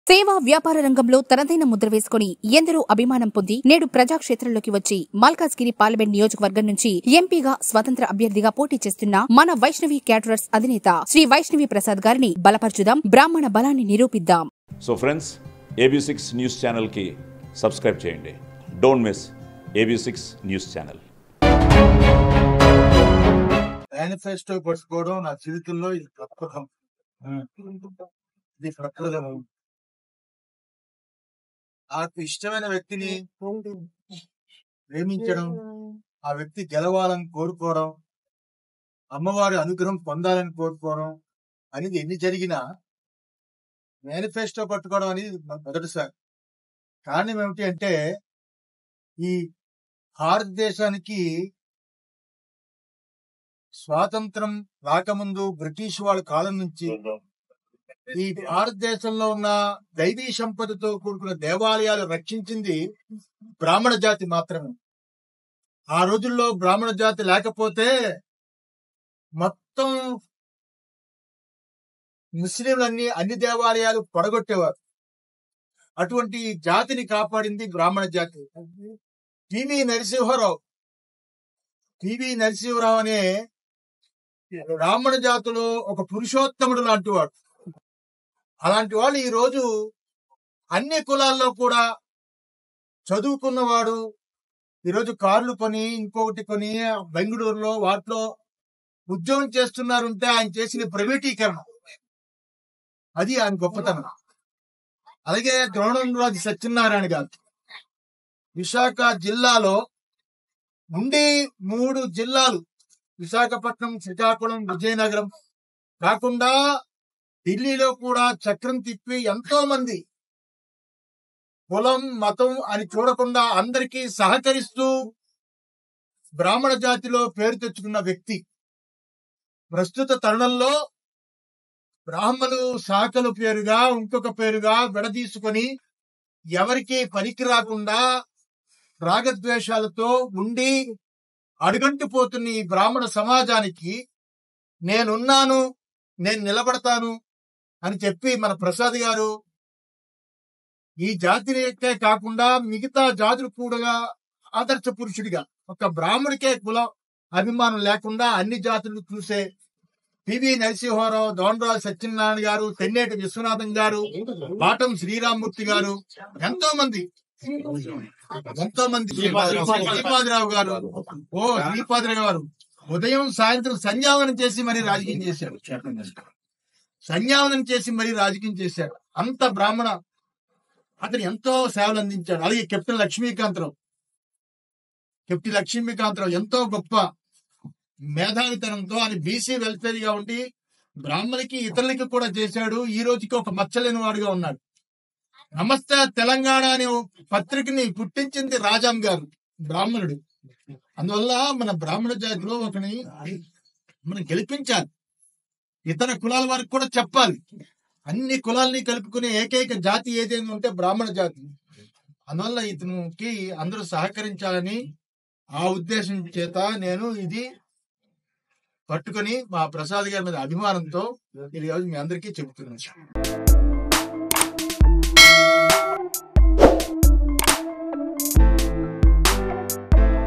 సేవా వ్యాపార రంగంలో తనదైన ముద్ర వేసుకుని ఎందరో అభిమానం పొంది నేడు ప్రజాక్షేత్రంలోకి వచ్చి మల్కాజ్గిరి పార్లమెంట్ నియోజకవర్గం నుంచి ఎంపీగా స్వతంత్ర అభ్యర్థిగా పోటీ చేస్తున్న మన వైష్ణవి క్యాటరర్స్ అధినేత శ్రీ వైష్ణవి ప్రసాద్ గారిని బలపరచుదాం, బ్రాహ్మణ బలాన్ని నిరూపిద్దాం. So friends, AB6 news channel కి సబ్స్క్రైబ్ చేయండి. Don't miss AB6 news channel. Manifesto పట్టుకోవడం నా జీవితంలో ఇది ప్రప్రథం. ఇది ప్రప్రథం. నాకు ఇష్టమైన వ్యక్తిని ప్రేమించడం, ఆ వ్యక్తి గెలవాలని కోరుకోవడం, అమ్మవారి అనుగ్రహం పొందాలని కోరుకోవడం అనేది ఎన్ని జరిగినా మేనిఫెస్టో పట్టుకోవడం అనేది మొదటిసారి. కారణం ఏమిటి అంటే, ఈ భారతదేశానికి స్వాతంత్రం రాకముందు బ్రిటిష్ వాళ్ళ కాలం నుంచి ఈ భారతదేశంలో ఉన్న దైవీ సంపదతో కూడుకున్న దేవాలయాలు రక్షించింది బ్రాహ్మణ జాతి మాత్రమే. ఆ రోజుల్లో బ్రాహ్మణ జాతి లేకపోతే మొత్తం ముస్లింలన్నీ అన్ని దేవాలయాలు పడగొట్టేవారు. అటువంటి జాతిని కాపాడింది బ్రాహ్మణ జాతి. పివి నరసింహరావు అనే బ్రాహ్మణ జాతిలో ఒక పురుషోత్తముడు లాంటి వాడు. అలాంటి వాళ్ళు ఈ రోజు అన్ని కులాల్లో కూడా చదువుకున్నవాడు. ఈరోజు కార్లు కొని, ఇంకొకటి కొని బెంగళూరులో వాటిలో ఉద్యోగం చేస్తున్నారంటే ఆయన చేసిన ప్రైవేటీకరణ, అది ఆయన గొప్పతనం. అలాగే ద్రోణంరాజు సత్యనారాయణ గారు విశాఖ జిల్లాలో ఉండి 3 జిల్లాలు, విశాఖపట్నం, శ్రీకాకుళం, విజయనగరం కాకుండా ఢిల్లీలో కూడా చక్రం తిప్పి ఎంతో మంది కులం మతం అని చూడకుండా అందరికీ సహకరిస్తూ బ్రాహ్మణ జాతిలో పేరు తెచ్చుకున్న వ్యక్తి. ప్రస్తుత తరుణంలో బ్రాహ్మణులు శాఖల పేరుగా ఇంకొక పేరుగా విడదీసుకొని ఎవరికి పనికి రాకుండా రాగద్వేషాలతో ఉండి అడుగంటిపోతున్న ఈ బ్రాహ్మణ సమాజానికి నేనున్నాను, నేను నిలబడతాను అని చెప్పి మన ప్రసాద్ గారు ఈ జాతికే కాకుండా మిగతా జాతులు కూడా ఆదర్శ పురుషుడిగా, ఒక బ్రాహ్మడికే కుల అభిమానం లేకుండా అన్ని జాతులను చూసే పివి నరసింహారావు, దోండ్రాజు సత్యనారాయణ గారు, తెన్నేటి విశ్వనాథం గారు, పాటం శ్రీరామ్మూర్తి గారు, ఎంతో మంది శ్రీపాదిరావు గారు, శ్రీపాదిరావు గారు ఉదయం సాయంత్రం సంధ్యావనం చేసి మరీ రాజకీయం చేశాడు. అంత బ్రాహ్మణ అతను ఎంతో సేవలు అందించాడు. అలాగే కెప్టెన్ లక్ష్మీకాంతరావు ఎంతో గొప్ప మేధావితనంతో ఆయన బీసీ వెల్ఫేర్ గా ఉండి బ్రాహ్మణులకి ఇతరులకి కూడా చేశాడు. ఈ రోజుకి ఒక మచ్చలేని వాడుగా ఉన్నాడు. నమస్తే తెలంగాణ అనే పత్రికని పుట్టించింది రాజాం గారు, బ్రాహ్మణుడు. అందువల్ల మన బ్రాహ్మణ జాతిలో ఒకని మనం గెలిపించాలి, ఇతర కులాల వారికి కూడా చెప్పాలి. అన్ని కులాలని కలుపుకునే ఏకైక జాతి ఏదైనా ఉంటే బ్రాహ్మణ జాతి. అందువల్ల ఇతనికి అందరూ సహకరించాలని ఆ ఉద్దేశం చేత నేను ఇది పట్టుకొని మా ప్రసాద్ గారి మీద అభిమానంతో ఈ రోజు మీ అందరికీ చెబుతున్నాను.